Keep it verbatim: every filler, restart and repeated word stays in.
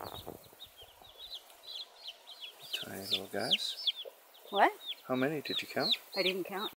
Tiny little guys. What? How many did you count? I didn't count.